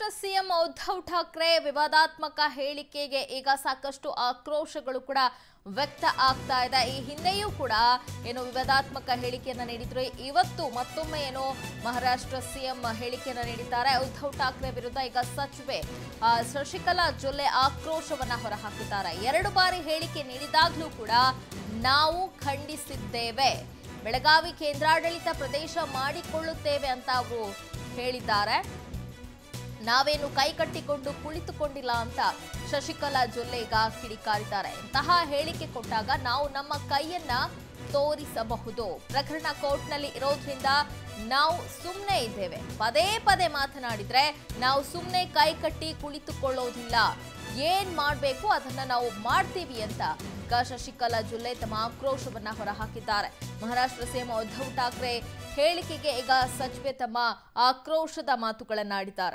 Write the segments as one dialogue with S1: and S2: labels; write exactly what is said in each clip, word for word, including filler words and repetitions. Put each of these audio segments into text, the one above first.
S1: Maharashtra CM Uddhav Thackeray ವಿವಾದಾತ್ಮಕ ಹೇಳಿಕೆಗೆ ಈಗ ಸಾಕಷ್ಟು ಆಕ್ರೋಶಗಳು ಕೂಡ ವ್ಯಕ್ತ ಆಗ್ತಾ ಇದೆ। ಈ ಹಿಂದೆಯೂ ಕೂಡ ಏನು ವಿವಾದಾತ್ಮಕ ಹೇಳಿಕೆಯನ್ನು ನೀಡಿದ್ರು, ಇವತ್ತು ಮತ್ತೊಮ್ಮೆ ಏನು ಮಹಾರಾಷ್ಟ್ರ ಸಿಎಂ ಹೇಳಿಕೆಯನ್ನು ನೀಡಿದ್ದಾರೆ। ಉದ್ಧವ್ ಠಾಕ್ರೆ ವಿರುದ್ಧ ಈಗ ಸಚಿವೆ ಶಶಿಕಲಾ ಜೊಲ್ಲೆ ಆಕ್ರೋಶವನ್ನ ಹೊರಹಾಕಿದ್ದಾರೆ। ಎರಡು ಬಾರಿ ಹೇಳಿಕೆ ನೀಡಿದಾಗಲೂ ಕೂಡ ನಾವು ಖಂಡಿಸಿದ್ದೇವೆ, ಬೆಳಗಾವಿ ಕೇಂದ್ರಾಡಳಿತ ಪ್ರದೇಶ ಮಾಡಿಕೊಳ್ಳುತ್ತೇವೆ ಅಂತ ಅವರು ಹೇಳಿದ್ದಾರೆ। ನಾವೇನು ಕೈ ಕಟ್ಟಿಕೊಂಡು ಕುಳಿತುಕೊಂಡಿಲ್ಲ ಅಂತ ಶಶಿಕಲಾ ಜೊಲ್ಲೆ ಈಗ ಕಿಡಿಕಾರಿದ್ದಾರೆ। ಇಂತಹ ಹೇಳಿಕೆ ಕೊಟ್ಟಾಗ ನಾವು ನಮ್ಮ ಕೈಯನ್ನ ತೋರಿಸಬಹುದು, ಪ್ರಕರಣ ಕೋರ್ಟ್ನಲ್ಲಿ ಇರೋದ್ರಿಂದ ನಾವು ಸುಮ್ಮನೆ ಇದ್ದೇವೆ, ಪದೇ ಪದೇ ಮಾತನಾಡಿದ್ರೆ ನಾವು ಸುಮ್ಮನೆ ಕೈ ಕಟ್ಟಿ ಕುಳಿತುಕೊಳ್ಳೋದಿಲ್ಲ, ಏನ್ ಮಾಡಬೇಕು ಅದನ್ನ ನಾವು ಮಾಡ್ತೀವಿ ಅಂತ ಶಶಿಕಲಾ ಜೊಲ್ಲೆ ತಮ್ಮ ಆಕ್ರೋಶವನ್ನ ಹೊರಹಾಕಿದ್ದಾರೆ। ಮಹಾರಾಷ್ಟ್ರ ಸಿಎಂ ಉದ್ಧವ್ ಠಾಕ್ರೆ ಹೇಳಿಕೆಗೆ ಈಗ ಸಚಿವೆ ತಮ್ಮ ಆಕ್ರೋಶದ ಮಾತುಗಳನ್ನಾಡಿದ್ದಾರೆ।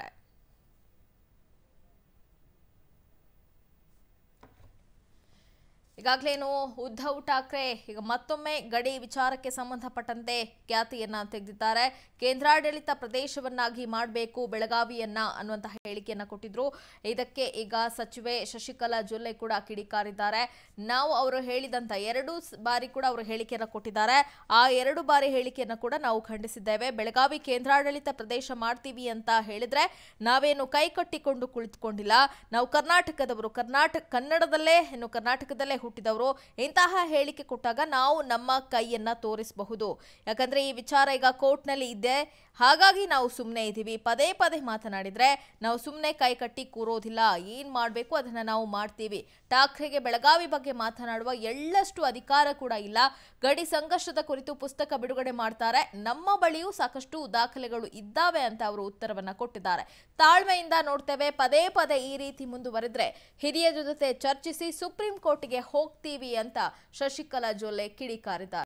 S1: ಈಗಾಗಲೇನು ಉದ್ಧವ್ ಠಾಕ್ರೆ ಈಗ ಮತ್ತೊಮ್ಮೆ ಗಡಿ ವಿಚಾರಕ್ಕೆ ಸಂಬಂಧಪಟ್ಟಂತೆ ಖ್ಯಾತಿಯನ್ನ ತೆಗೆದಿದ್ದಾರೆ। ಕೇಂದ್ರಾಡಳಿತ ಪ್ರದೇಶವನ್ನಾಗಿ ಮಾಡಬೇಕು ಬೆಳಗಾವಿಯನ್ನ ಅನ್ನುವಂತಹ ಹೇಳಿಕೆಯನ್ನ ಕೊಟ್ಟಿದ್ರು। ಇದಕ್ಕೆ ಈಗ ಸಚಿವೆ ಶಶಿಕಲಾ ಜೊಲ್ಲೆ ಕೂಡ ಕಿಡಿಕಾರಿದ್ದಾರೆ। ನಾವು ಅವರು ಹೇಳಿದಂತ ಎರಡು ಬಾರಿ ಕೂಡ ಅವರು ಹೇಳಿಕೆಯನ್ನ ಕೊಟ್ಟಿದ್ದಾರೆ, ಆ ಎರಡು ಬಾರಿ ಹೇಳಿಕೆಯನ್ನ ಕೂಡ ನಾವು ಖಂಡಿಸಿದ್ದೇವೆ, ಬೆಳಗಾವಿ ಕೇಂದ್ರಾಡಳಿತ ಪ್ರದೇಶ ಮಾಡ್ತೀವಿ ಅಂತ ಹೇಳಿದ್ರೆ ನಾವೇನು ಕೈ ಕಟ್ಟಿಕೊಂಡು ಕುಳಿತುಕೊಂಡಿಲ್ಲ, ನಾವು ಕರ್ನಾಟಕದವರು, ಕರ್ನಾಟಕ ಕನ್ನಡದಲ್ಲೇ ಏನು ಕರ್ನಾಟಕದಲ್ಲೇ ಹುಟ್ಟಿದವರು, ಇಂತಹ ಹೇಳಿಕೆ ಕೊಟ್ಟಾಗ ನಾವು ನಮ್ಮ ಕೈಯನ್ನ ತೋರಿಸಬಹುದು, ಯಾಕಂದ್ರೆ ಈ ವಿಚಾರ ಈಗ ಕೋರ್ಟ್ನಲ್ಲಿ ಇದೆ, ಹಾಗಾಗಿ ನಾವು ಸುಮ್ಮನೆ ಇದ್ದೀವಿ, ಪದೇ ಪದೇ ಮಾತನಾಡಿದ್ರೆ ನಾವು ಸುಮ್ಮನೆ ಕೈ ಕಟ್ಟಿ ಕೂರೋದಿಲ್ಲ, ಏನ್ ಮಾಡಬೇಕು ಅದನ್ನ ನಾವು ಮಾಡ್ತೀವಿ। ಠಾಕ್ರೆಗೆ ಬೆಳಗಾವಿ ಬಗ್ಗೆ ಮಾತನಾಡುವ ಎಳ್ಳಷ್ಟು ಅಧಿಕಾರ ಕೂಡ ಇಲ್ಲ, ಗಡಿ ಸಂಘರ್ಷದ ಕುರಿತು ಪುಸ್ತಕ ಬಿಡುಗಡೆ ಮಾಡ್ತಾರೆ, ನಮ್ಮ ಬಳಿಯೂ ಸಾಕಷ್ಟು ದಾಖಲೆಗಳು ಇದ್ದಾವೆ ಅಂತ ಅವರು ಉತ್ತರವನ್ನ ಕೊಟ್ಟಿದ್ದಾರೆ। ತಾಳ್ಮೆಯಿಂದ ನೋಡ್ತೇವೆ, ಪದೇ ಪದೇ ಈ ರೀತಿ ಮುಂದುವರೆದ್ರೆ ಹಿರಿಯರ ಜೊತೆ ಚರ್ಚಿಸಿ ಸುಪ್ರೀಂ ಕೋರ್ಟ್ಗೆ ಹೋಗ್ತೀವಿ ಅಂತ ಶಶಿಕಲಾ ಜೊಲ್ಲೆ ಕಿಡಿಕಾರಿದ್ದಾರೆ।